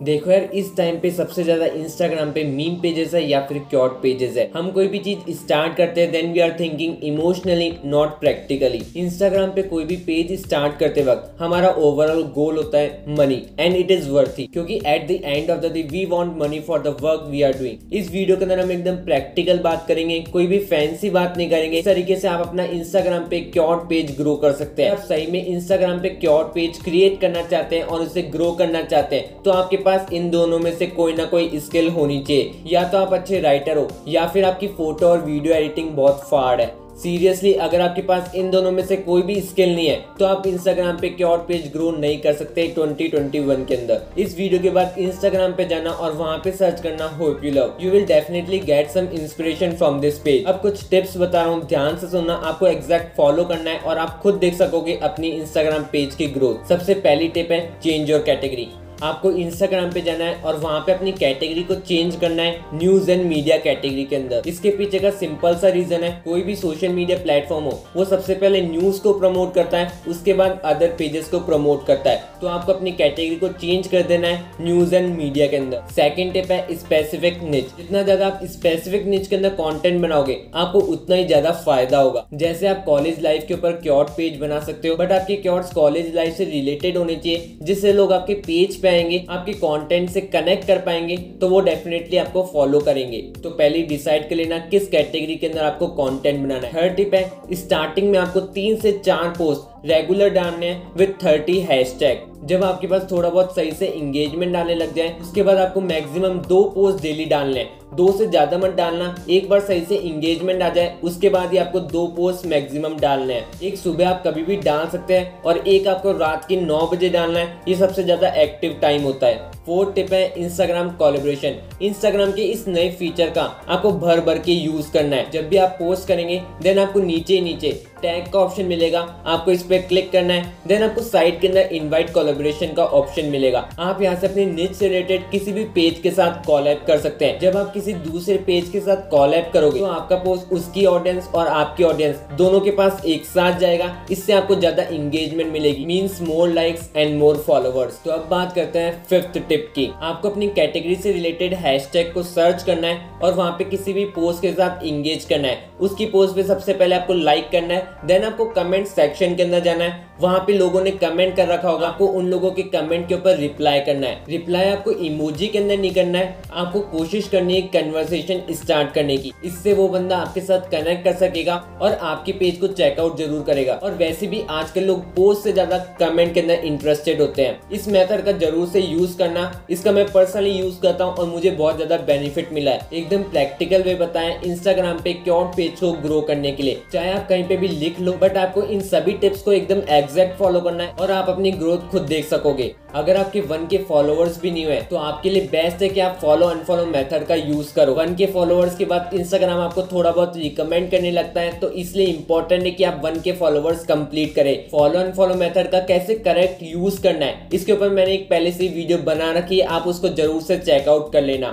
देखो यार, इस टाइम पे सबसे ज्यादा इंस्टाग्राम पे मीम पेजेस है या फिर क्योट पेजेस है। हम कोई भी चीज स्टार्ट करते हैं then we are thinking emotionally not practically. Instagram पे कोई भी पेज स्टार्ट करते वक्त हमारा ओवरऑल गोल होता है money and it is worthy, क्योंकि at the end of the day we want money for the work we are doing. इस वीडियो के अंदर हम एकदम प्रैक्टिकल बात करेंगे, कोई भी फैंसी बात नहीं करेंगे। इस तरीके से आप अपना इंस्टाग्राम पे क्योट पेज ग्रो कर सकते हैं। आप सही में इंस्टाग्राम पे क्योट पेज क्रिएट करना चाहते हैं और उसे ग्रो करना चाहते हैं तो आपके पास इन दोनों में से कोई ना कोई स्किल होनी चाहिए। या तो आप अच्छे राइटर हो या फिर आपकी फोटो और वीडियो एडिटिंग बहुत फाड़ है। सीरियसली, अगर आपके पास इन दोनों में से कोई भी स्किल नहीं है तो आप इंस्टाग्राम पे क्योट पेज ग्रो नहीं कर सकते 2021 के अंदर। इस वीडियो के बाद इंस्टाग्राम पे जाना और वहां पे सर्च करना hope you love. You will definitely get some inspiration from this page. अब कुछ टिप्स बता रहा हूँ, ध्यान से सुनना, आपको एग्जैक्ट फॉलो करना है और आप खुद देख सकोगे अपनी इंस्टाग्राम पेज की ग्रोथ। सबसे पहली टिप है चेंज योर कैटेगरी। आपको इंस्टाग्राम पे जाना है और वहां पे अपनी कैटेगरी को चेंज करना है न्यूज एंड मीडिया कैटेगरी के अंदर। इसके पीछे का सिंपल सा रीजन है, कोई भी सोशल मीडिया प्लेटफॉर्म हो वो सबसे पहले न्यूज को प्रमोट करता है, उसके बाद अदर पेजेस को प्रमोट करता है। तो आपको अपनी कैटेगरी को चेंज कर देना है न्यूज एंड मीडिया के अंदर। सेकंड टिप है स्पेसिफिक निच। जितना ज्यादा आप स्पेसिफिक निच के अंदर कंटेंट बनाओगे आपको उतना ही ज्यादा फायदा होगा। जैसे आप कॉलेज लाइफ के ऊपर क्योट पेज बना सकते हो, बट आपके क्योट्स कॉलेज लाइफ से रिलेटेड होने चाहिए, जिससे लोग आपके पेज पे आएंगे, आपके कंटेंट से कनेक्ट कर पाएंगे तो वो डेफिनेटली आपको फॉलो करेंगे। तो पहले डिसाइड कर लेना किस कैटेगरी के अंदर आपको कंटेंट बनाना है। थर्ड टिप है स्टार्टिंग में आपको 3 से 4 पोस्ट रेगुलर डालने हैं विद 30 हैशटैग। जब आपके पास थोड़ा बहुत सही से एंगेजमेंट आने लग जाए उसके बाद आपको मैक्सिमम 2 पोस्ट डेली डालने हैं। 2 से ज्यादा मत डालना, एक बार सही से एंगेजमेंट आ जाए उसके बाद ही आपको 2 पोस्ट मैक्सिमम डालने हैं। एक सुबह आप कभी भी डाल सकते हैं और एक आपको रात के 9 बजे डालना है, ये सबसे ज्यादा एक्टिव टाइम होता है। फोर्थ टिप है इंस्टाग्राम कोलैबोरेशन। इंस्टाग्राम के इस नए फीचर का आपको भर भर के यूज करना है। जब भी आप पोस्ट करेंगे देन आपको नीचे टैग का ऑप्शन मिलेगा, आपको इस पे क्लिक करना है। देन आपको साइड के अंदर इनवाइट कोलैबोरेशन का ऑप्शन मिलेगा। आप यहाँ से अपने निच से रिलेटेड किसी भी पेज के साथ कोलैब कर सकते हैं। जब आप किसी दूसरे पेज के साथ कोलैब करोगे तो आपका पोस्ट उसकी ऑडियंस और आपकी ऑडियंस दोनों के पास एक साथ जाएगा। इससे आपको ज्यादा एंगेजमेंट मिलेगी, means more likes and more followers. तो अब बात करते हैं फिफ्थ टिप की। आपको अपनी कैटेगरी से रिलेटेड हैशटैग को सर्च करना है और वहां पे किसी भी पोस्ट के साथ एंगेज करना है। उसकी पोस्ट पे सबसे पहले आपको लाइक करना है, देन आपको कमेंट सेक्शन के अंदर जाना है। वहां पे लोगों ने कमेंट कर रखा होगा, आपको उन लोगों के कमेंट के ऊपर रिप्लाई करना है। रिप्लाई आपको इमोजी के अंदर नहीं करना है, आपको कोशिश करनी है कन्वर्सेशन स्टार्ट करने की। इससे वो बंदा आपके साथ कनेक्ट कर सकेगा और आपके पेज को चेकआउट जरूर करेगा। और वैसे भी आजकल लोग पोस्ट से ज्यादा कमेंट के अंदर इंटरेस्टेड होते हैं। इस मेथड का जरूर से यूज करना। इसका मैं पर्सनली यूज करता हूँ और मुझे बहुत ज्यादा बेनिफिट मिला है। एकदम प्रैक्टिकल वे बताएं इंस्टाग्राम पे क्योट पेज को ग्रो करने के लिए। चाहे आप कहीं पे भी लिख लो, बट आपको इन सभी टिप्स को एकदम एग्जैक्ट फॉलो करना है और आप अपनी ग्रोथ खुद देख सकोगे। अगर आपके 1K फॉलोअर्स भी नहीं हुए तो आपके लिए बेस्ट है कि आप फॉलो अनफॉलो मेथड का यूज करो। 1K फॉलोअर्स के बाद इंस्टाग्राम आपको थोड़ा बहुत रिकमेंड करने लगता है, तो इसलिए इंपॉर्टेंट है कि आप 1K फॉलोअर्स कंप्लीट करें। फॉलो अनफॉलो मेथड का कैसे करेक्ट यूज करना है इसके ऊपर मैंने एक पहले से वीडियो बना रखी है, आप उसको जरूर से चेकआउट कर लेना।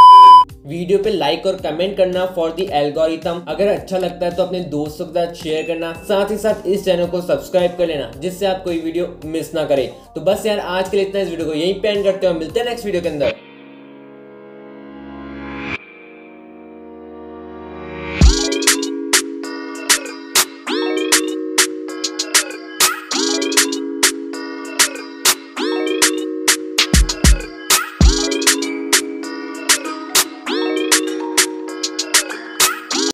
वीडियो पे लाइक और कमेंट करना फॉर द एल्गोरिथम। अगर अच्छा लगता है तो अपने दोस्तों के साथ शेयर करना, साथ ही साथ इस चैनल को सब्सक्राइब कर लेना जिससे आप कोई वीडियो मिस ना करें। तो बस यार आज के लिए इतना, इस वीडियो को यहीं पे एंड करते हो, मिलते हैं नेक्स्ट वीडियो के अंदर।